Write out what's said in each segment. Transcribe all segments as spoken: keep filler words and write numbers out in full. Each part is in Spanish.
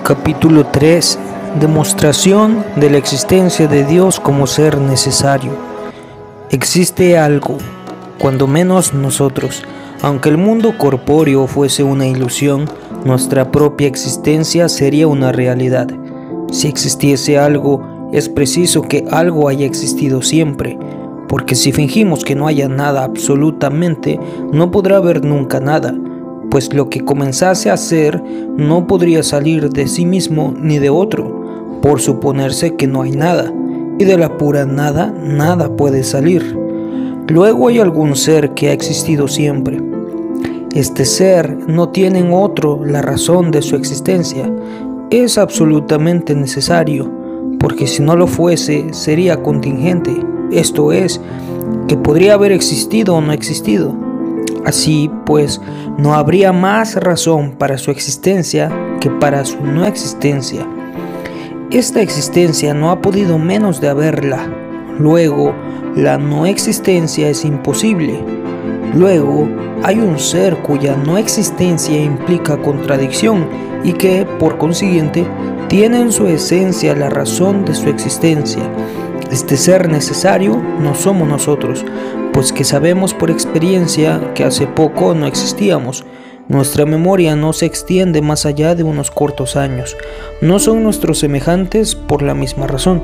Capítulo tres. Demostración de la existencia de Dios como ser necesario. Existe algo, cuando menos nosotros. Aunque el mundo corpóreo fuese una ilusión, nuestra propia existencia sería una realidad. Si existiese algo, es preciso que algo haya existido siempre, porque si fingimos que no haya nada absolutamente, no podrá haber nunca nada, pues lo que comenzase a ser no podría salir de sí mismo ni de otro, por suponerse que no hay nada, y de la pura nada, nada puede salir. Luego hay algún ser que ha existido siempre. Este ser no tiene en otro la razón de su existencia. Es absolutamente necesario, porque si no lo fuese, sería contingente, esto es, que podría haber existido o no existido. Así pues, no habría más razón para su existencia que para su no existencia. Esta existencia no ha podido menos de haberla. Luego, la no existencia es imposible. Luego, hay un ser cuya no existencia implica contradicción y que, por consiguiente, tiene en su esencia la razón de su existencia. Este ser necesario no somos nosotros, pues que sabemos por experiencia que hace poco no existíamos. Nuestra memoria no se extiende más allá de unos cortos años. No son nuestros semejantes por la misma razón.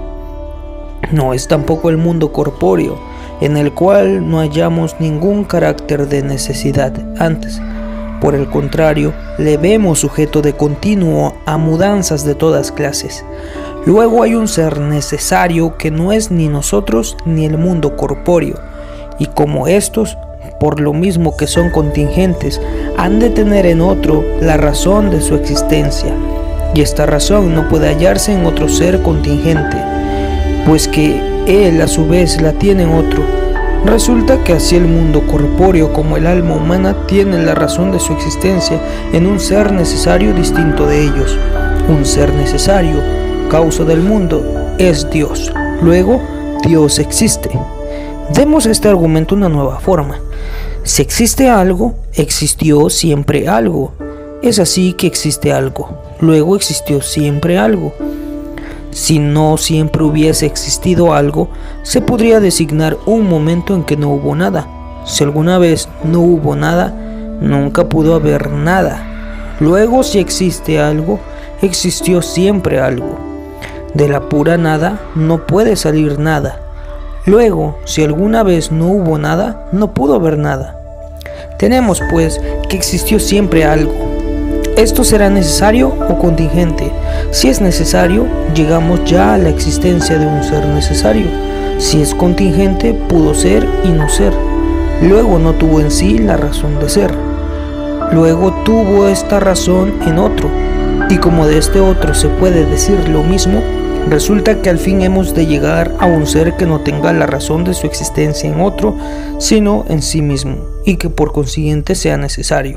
No es tampoco el mundo corpóreo, en el cual no hallamos ningún carácter de necesidad antes. Por el contrario, le vemos sujeto de continuo a mudanzas de todas clases. Luego hay un ser necesario que no es ni nosotros ni el mundo corpóreo, y como estos, por lo mismo que son contingentes, han de tener en otro la razón de su existencia, y esta razón no puede hallarse en otro ser contingente, pues que él a su vez la tiene en otro. Resulta que así el mundo corpóreo como el alma humana tienen la razón de su existencia en un ser necesario distinto de ellos. Un ser necesario, causa del mundo, es Dios. Luego, Dios existe. Demos a este argumento una nueva forma. Si existe algo, existió siempre algo. Es así que existe algo. Luego existió siempre algo. Si no siempre hubiese existido algo, se podría designar un momento en que no hubo nada. Si alguna vez no hubo nada, nunca pudo haber nada. Luego, si existe algo, existió siempre algo. De la pura nada no puede salir nada. Luego, si alguna vez no hubo nada, no pudo haber nada. Tenemos, pues, que existió siempre algo. ¿Esto será necesario o contingente? Si es necesario, llegamos ya a la existencia de un ser necesario. Si es contingente, pudo ser y no ser. Luego no tuvo en sí la razón de ser. Luego tuvo esta razón en otro. Y como de este otro se puede decir lo mismo, resulta que al fin hemos de llegar a un ser que no tenga la razón de su existencia en otro, sino en sí mismo, y que por consiguiente sea necesario.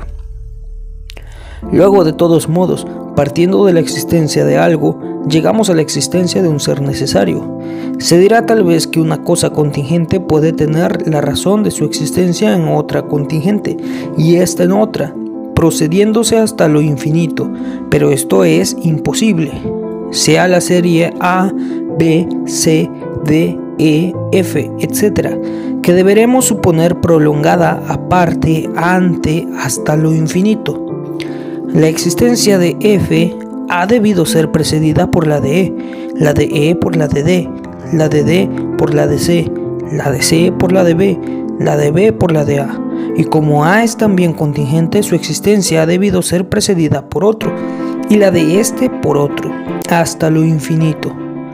Luego, de todos modos, partiendo de la existencia de algo, llegamos a la existencia de un ser necesario. Se dirá tal vez que una cosa contingente puede tener la razón de su existencia en otra contingente, y esta en otra, procediéndose hasta lo infinito, pero esto es imposible. Sea la serie A, B, C, D, E, F, etcétera, que deberemos suponer prolongada aparte, ante, hasta lo infinito. La existencia de F ha debido ser precedida por la de E, la de E por la de D, la de D por la de C, la de C por la de B, la de B por la de A. Y como A es también contingente, su existencia ha debido ser precedida por otro, y la de este por otro, hasta lo infinito.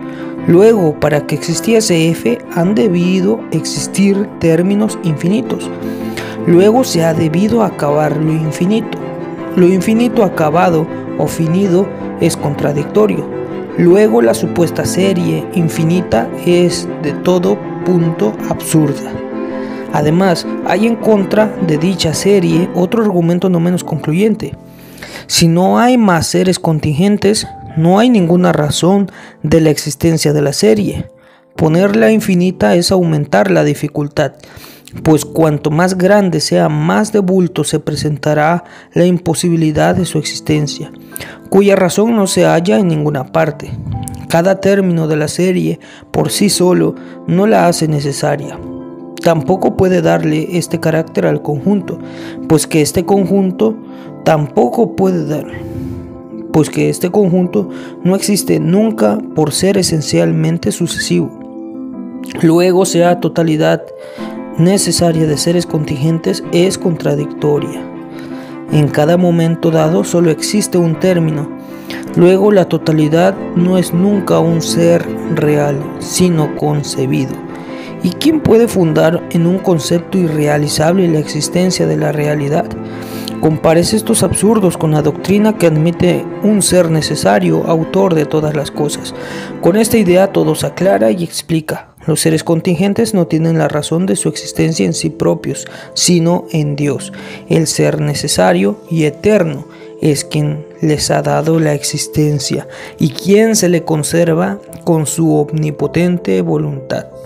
Luego, para que existiese F, han debido existir términos infinitos. Luego se ha debido acabar lo infinito. Lo infinito acabado o finido es contradictorio. Luego la supuesta serie infinita es de todo punto absurda. Además, hay en contra de dicha serie otro argumento no menos concluyente. Si no hay más seres contingentes, no hay ninguna razón de la existencia de la serie. Ponerla infinita es aumentar la dificultad. pues cuanto más grande sea, más de bulto se presentará la imposibilidad de su existencia, cuya razón no se halla en ninguna parte. Cada término de la serie por sí solo no la hace necesaria. Tampoco puede darle este carácter al conjunto, pues que este conjunto tampoco puede dar, pues que este conjunto no existe nunca por ser esencialmente sucesivo. Luego, sea totalidad necesaria de seres contingentes es contradictoria. En cada momento dado solo existe un término. Luego, la totalidad no es nunca un ser real, sino concebido. ¿Y quién puede fundar en un concepto irrealizable la existencia de la realidad? Compares estos absurdos con la doctrina que admite un ser necesario, autor de todas las cosas. Con esta idea todo se aclara y explica. Los seres contingentes no tienen la razón de su existencia en sí propios, sino en Dios. El ser necesario y eterno es quien les ha dado la existencia y quien se le conserva con su omnipotente voluntad.